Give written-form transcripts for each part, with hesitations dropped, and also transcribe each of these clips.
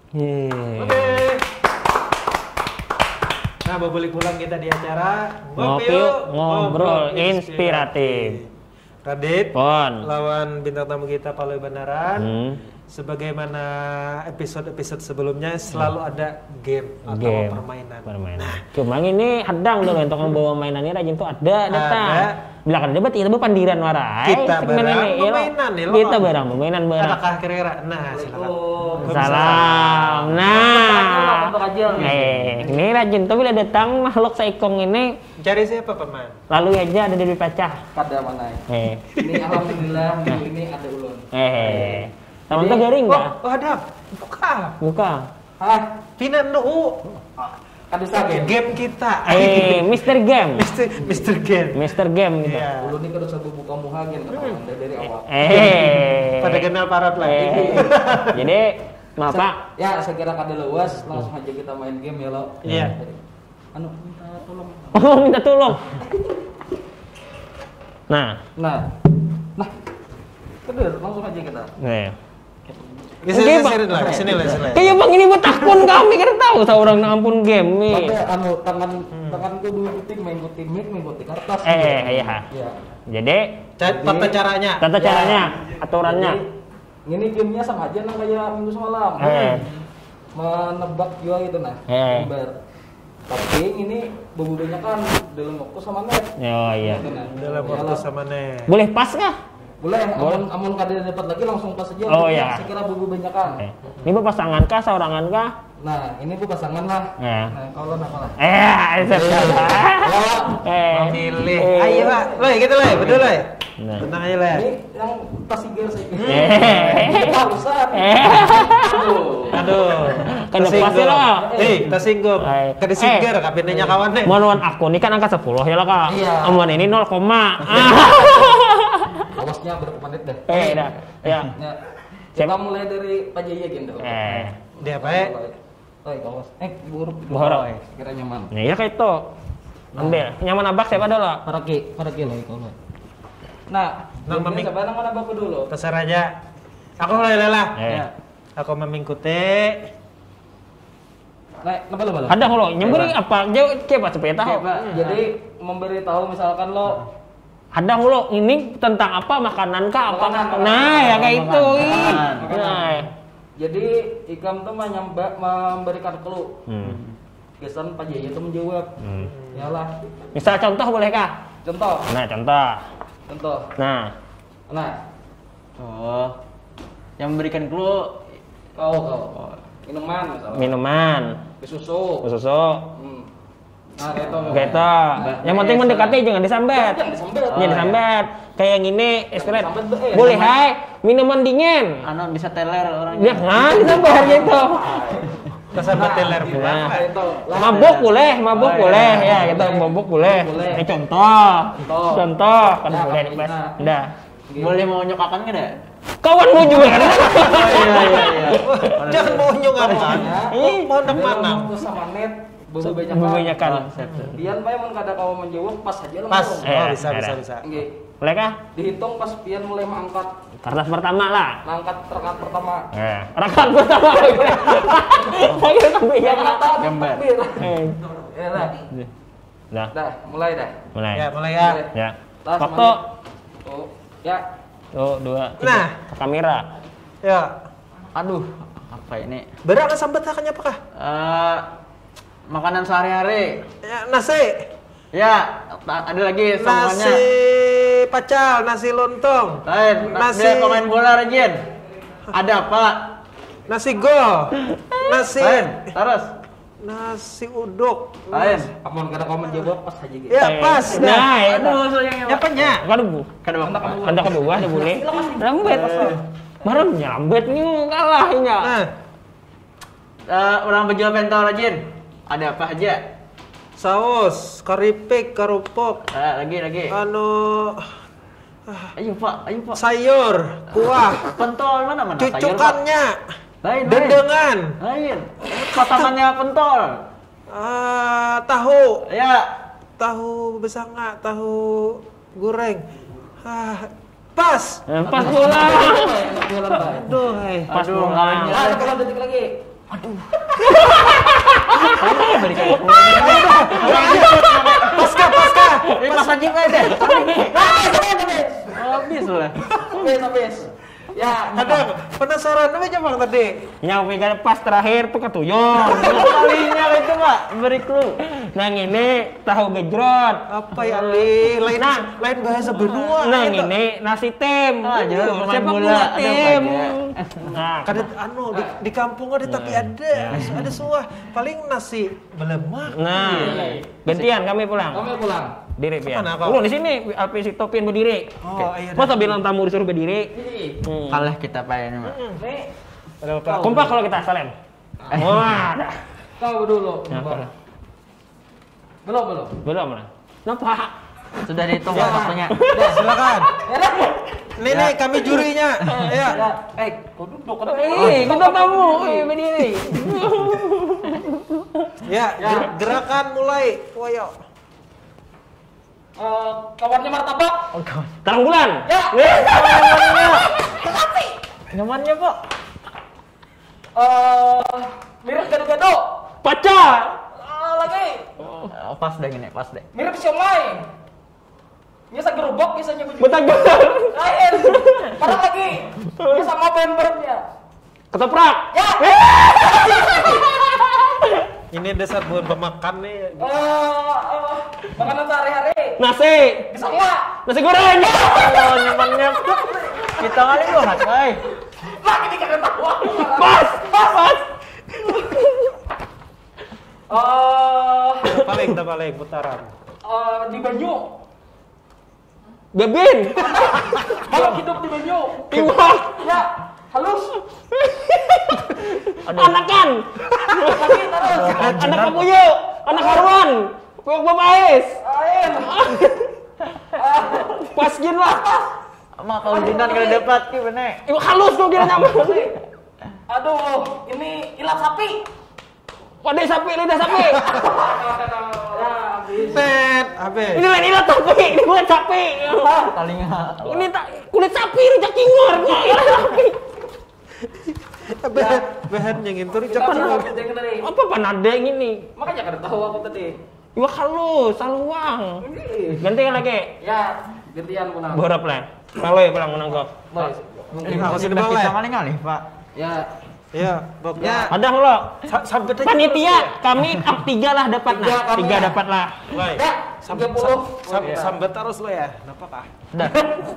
Oke. Nah, balik pulang kita di acara Ngopi Yuk, Ngobrol Inspiratif. Radit Pon. lawan bintang tamu kita Paloy Benaran. Sebagaimana episode-episode sebelumnya selalu ada game atau permainan. Cuma ini hadang dulu untuk membawa mainannya rajin tuh ada datang. Bila kan debat itu pandiran warai. Kita barang permainan nih. Kita barang permainan barang. Apakah kira-kira? Nah, silakan. Salam. Nah. Ini rajin tuh bila datang makhluk seikong ini Cari siapa pemain? lalu aja ada di pacah. Kada mana? Ini alhamdulillah minggu ini ada ulun. Teman tuh garing nggak? Oh, ada. Buka. Hah? Pinan nu. Kada sakit. Game kita. Mr. Game. Mr. Game. Mr. Game gitu. Iya. Ulun ini kada sabu buka muhagen dari awal. Pada kenal parat lah. Jadi maaf Pak. Ya, saya kira kada luas, langsung aja kita main game ya lo. Iya. Anu, minta tolong. Oh, minta tolong. Nah. Bener, langsung aja kita. Sini lah. Kayak bang ini buat akun kami kan tahu seorang ampun game nih. Tapi anu tanganku dulu kuting main kuting kertas. Iya. Jadi Tata caranya. aturannya. Ini gamenya sama aja nah kayak minggu semalam. Menebak jual itu nah. Gambar. Tapi ini bebudunya kan dalam waktu sama net. Oh iya. Dalam waktu sama net. Boleh pas kah? Boleh, amun kada dapat lagi langsung pas aja. Oh iya. Saya kira bubu banyakan. Ini bu pasangan kah, seorangan kah? Nah, ini bu pasangan lah. Nah, kalau apa lah? Pilih. Ayo Pak. Loh, gitu loh, betul loh. Tenang aja lah. Ini yang tas siger saya. Usah. Aduh. Kan pasti lah. Tersinggung. Kada sigar kabinnya kawannya. Mohon aku ini kan angka 10 ya lah Kak. Amun ini 0, Awasnya berapa menit deh? dah. Ya. Kita mulai dari Pak Jaya gitu. Dia baik. Kawas. Buruk. Kira nyaman. Ya kayak itu. Ambil. Nyaman abak siapa dulu? Paraki lah kalau. Nah, siapa yang mana baku dulu? Terserah aja. Aku mulai lah. Aku mengikuti. Napa lo? Ada lo nyemberi apa? Jauh cepat supaya tahu. Jadi memberi tahu misalkan lo ada lo ini tentang apa makanan kah apa? Nah, ya kayak itu. Nah. Jadi Ikam tuh memberikan clue. Gesan Pak Jaya itu menjawab. Yalah. Misal contoh boleh kah? Contoh. Nah, contoh. Nah. Oh. Yang memberikan clue Kau. Minuman misalnya. Minuman. Susu. Nah, kayak itu. Yang penting mendekati jangan disambet. Jangan disambet. Kayak yang gini, es krim. Boleh, hai. Minuman dingin. Anu bisa teler orangnya. Ya kan, disambet gitu. Tersambat teler pula. Mabuk boleh. Ya, gitu. Mabuk boleh. Ini contoh. Kan boleh nih, Mas. Udah. Boleh mau nyokakan enggak? Kawan mau juga kan? Iya. Jangan mau nyongakan. Mau nak mana? Waktu sama net. Banyakan. Pian bae mun kada kau menjawab pas aja Pas. langsung. Bisa. Nggih. Boleh kah? Dihitung pas pian mulai mengangkat Kertas pertama lah. rekat pertama. Rekat pertama. Saya sampai yang Gambar. Ya lah. Dah, mulai dah. Mulai. Ya, mulai ya. Ya. Tas, Waktu. Oh, ya. 1, 2, 3. Nah. Kamera. Ya. Aduh, apa ini? Berapa sambat akannya apakah? Makanan sehari-hari. Ya, nasi. Ya, ada lagi semuanya. Nasi pacal, nasi lontong. Lain, Nasi pemain bola rajin. Ada apa? Nasi gol. Nasi. Lain, terus. Nasi uduk. Lain. Amun kada kau menjawab pas aja gitu. Ya, pas. Nah, Aduh, sayangnya. Ya apanya? Ada kedua, ada boleh. Lambat. Marahnya lambat nih kalahnya. Orang penjual pentol rajin. Ada apa aja? Saus, keripik, kerupuk. Lagi. Ayo Pak. Sayur, kuah. Pentol mana sayur? Cucukannya. Lain. Dendengan. Lain. Potongannya pentol. Tahu. Ya. Tahu besanga, tahu goreng. Pas. Pas bola. Aduh, Pas bola. Kalau detik lagi. Pasca. Pas aja deh. Habis lah. Habis. Ya, Ada penasaran apa aja Bang tadi? Yang pegang pas terakhir tuh ketuyung. Kalinya itu Pak, beri clue. Nah ini tahu gejrot. Apa ya Ali? Lain bahasa benua. Nah ini nasi tim. Aduh, pemain Sepak bola, bola ada tim. apa Nah, Kada di kampung ada tapi ada suah paling nasi belemak. nah gantian kami pulang. kami pulang. Diri pian. Mana kau? Ulun di sini Alpi si Topian berdiri. Oh, iya. Masa bilang tamu disuruh berdiri? Kalah kita Pak ini Pak. Nih, Ada apa? Kompak kalau kita salem. Wah, dah. kau dulu. Apa? Belum. Belum lah. Nampak? Sudah dihitung Pak waktunya. Silakan. Ya dah. Nih kami jurinya. Ya. Kau duduk kan. Kita tamu, berdiri. Ya, gerakan mulai. Woyo. Kawannya martabak. Terang bulan. Ya. Nyamannya Pak. Mirip gado-gado. Paca. Lagi. Pas deh gini, pas deh. Mirip siomay. Biasa gerobak biasanya begitu. Betagel. Lain. Parah lagi. Ini sama bembernya. Ketoprak. Ya. Ini dasar buat pemakan nih. Makanan sehari-hari. Nasi. Sama. Nasi goreng. Oh, nyamannya kita kali banget, Pak. Lagi dikagak tahu. Pas. Tak paling putaran. Di Banyu. Bebin. Kalau hidup di Banyu. Iwak. Ya. Halus. Anakan. Lagi terus. Anak kapuyo. Anak haruan. Puyok bapaes. Air. Pas gin lah. Mak kalau dinan kada dapat ki bener. Iwak halus kok kira nyaman. Aduh, ini ilat sapi. Wadai sapi, lidah sapi. Ya, habis. Set, habis. Ini lain ilat sapi, ini kulit sapi. Talinga. Ini kulit sapi, rujak cingur. Ilat sapi. Bahan yang itu Kita jangan. jangan tadi. Apa panade ini? Makanya kada tahu aku tadi. Iwak halus, saluang. Ganti lagi. Ya, gantian pulang. Borap lah. Kalau ya pulang menanggap. Boy. Aku sini bang Kita lah. kali ngalih, Pak. Ya, Ya, pokoknya Ada lo. sampai tadi. Panitia kami up 3 lah dapat Tiga nah. kami 3 ya. dapat lah. Baik. ya, 30. Sambat terus lo ya. Kenapa kah? Dah.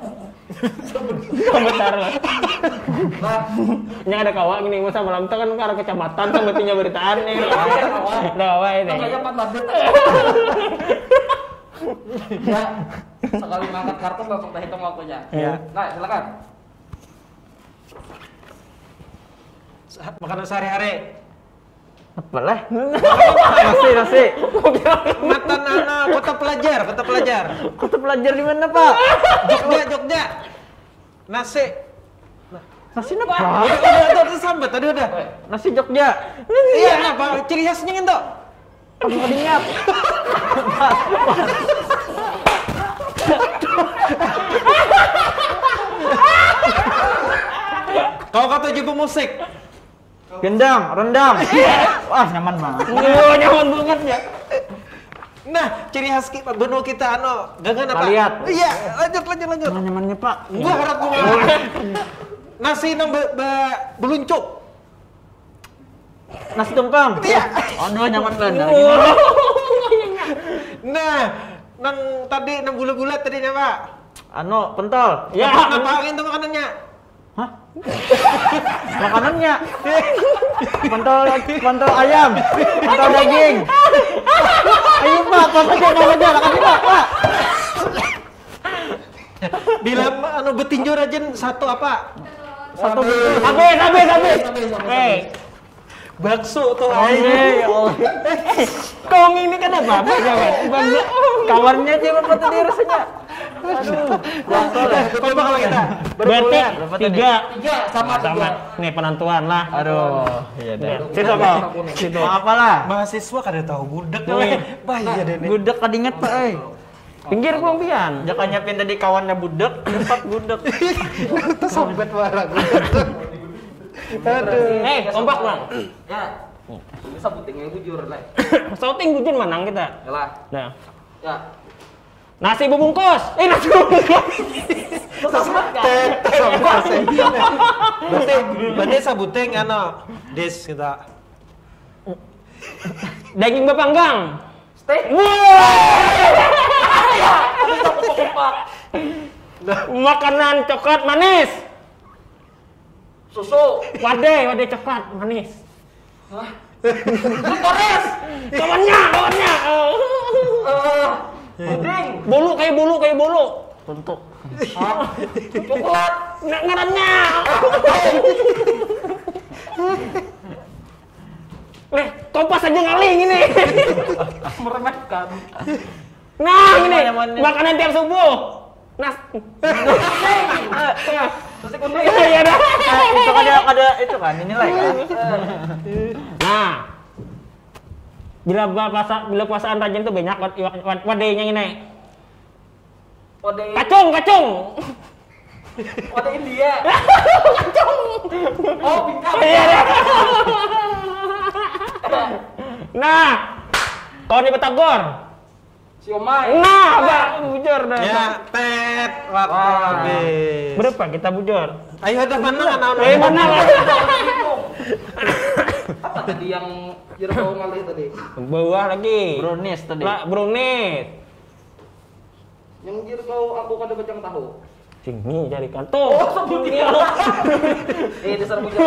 Bentar lah. Nah, Yang ada kawak gini masa malam itu kan ke arah kecamatan sama tinggal beritaan nih. Udah kawak ini. makanya 4 bandit. Ya, sekali mengangkat kartu langsung kita hitung waktunya. Ya. Nah, silakan. Makanan sehari-hari. Apa lah? Nasi. Mata nana kota pelajar. Kota pelajar di mana, Pak? Jogja. Nasi. Nasi apa? Udah sambat tadi udah. Nasi Jogja. Iya, apa ciri khasnya itu? Apa dinyap? Kau kata juga musik. Gendang, rendang. Wah, nyaman banget. Oh, nyaman banget ya. Nah, ciri khas kita benua kita gangan apa? Kaliat. Iya, lanjut. Nyamannya, Pak. Gua harap gua nasi nang beluncuk. Nasi tumpeng. Iya. Aduh, nyaman banget. Nah, nang tadi nang bulat-bulat tadi Pak. Anu, pentol. Ya, Ngapain tuh makanannya? Hah? Makanannya. Pentol ayam. Pentol daging. Ayo, Pak, makasih, Pak. Bila betinju rajin satu apa? Satu habis. Oke. Bakso tuh. ya Allah. Kong ini kan apa? Jangan. Kawarnya aja apa tadi rasanya? Aduh. Coba kalau kita Berarti Berapa tadi? 3 3 sama sama. 3. Nih penentuan lah. Aduh. Iya dah. Situ kok. Situ. Apalah? mahasiswa kada tahu budak Nih. bahaya deh nih. Budak kadinget, Pak, euy. Pinggir belum pian. Jangan nyiapin tadi kawannya budak, dapat budak. Itu sambat warang. Aduh. Kompak bang. Ya. Ini sabuting yang bujur lah. Sauting bujur menang kita. Yalah. Nah. Ya. Nasi bubungkos. Nasi bubungkos. Berarti sabuting des kita. Daging bepanggang. Steak. Makanan coklat manis. Susu. Wadah coklat manis. Hah? Torres. Kawannya. Puding. Bolu kayak bolu. Untuk. Coklat. Ngarannya. Kompas aja ngaling ini. Meremehkan. Nah, ini makanan tiap subuh. Nasi kuning. Iya dah. Itu kan ada itu kan inilah kan. Nah, bila puasaan rajin tuh banyak wadahnya ini. Kacung. Wadah India. Kacung. Oh, bintang. Iya dah. Nah, kalau di Batagor. Siomay. Nah, Mbak, bujur dah. Ya, tet waktu habis. Berapa kita bujur? Ayo udah mana Mana lah. Apa tadi yang jeruk ngalih tadi? Bawah lagi. Brownies tadi. Brownies. Yang jeruk avocado kacang tahu. Sini carikan tuh. Oh, sebutnya. Dasar bujur.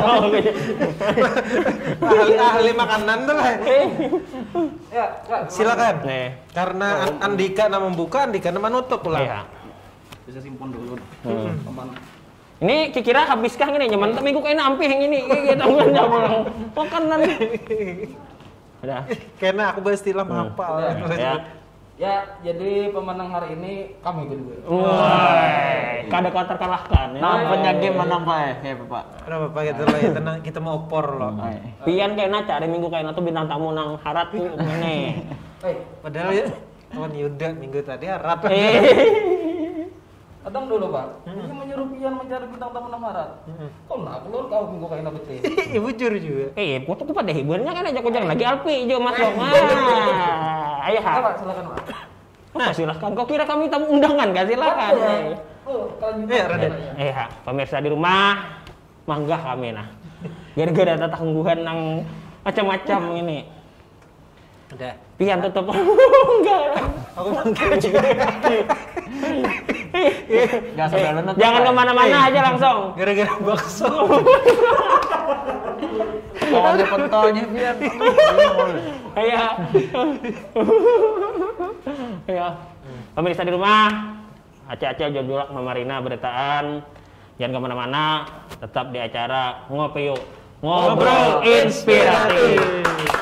ahli makanan tuh lah. Ya, Silakan. Nih. Karena Andika nama membuka, Andika nama nutup pula. Iya. Bisa simpon dulu. Aman. Ini kira habiskah ini nyaman minggu kayak nampi yang ini kita nggak nyamang makanan. Udah. Karena aku istilah menghafal. Ya. Ya, jadi pemenang hari ini kami berdua. Wah, kada kau terkalahkan. Nampaknya game menang Pak ya Pak. Kenapa Pak gitu lah ya tenang kita mau opor loh. Pian kayak naca ada minggu kayak tuh bintang tamu nang harat ini. Padahal ya kawan Yuda minggu tadi harap. Datang dulu Pak. Ini menyuruh Pian mencari bintang tamu namarat. Kau nak keluar kau minggu kayak betul. Ibu jujur juga. Foto tuh pada hiburannya kan aja kujang lagi Alpi jo masuk. Ayo ha. Pak, silakan Pak. Nah, silakan. Kau kira kami tamu undangan kan? Silakan. Ha, pemirsa di rumah, manggah kami nah. Gara-gara ada tangguhan nang macam-macam ini. Udah. Pian tutup. Enggak. Aku manggil juga. Jangan kemana-mana aja langsung. Gara-gara bakso. Kalau ada pentolnya Pian. Ayo. Ayo. Pemirsa di rumah, Aceh jolak Marina beritaan. Jangan kemana-mana, tetap di acara Ngopi Yuk. Ngobrol Inspiratif.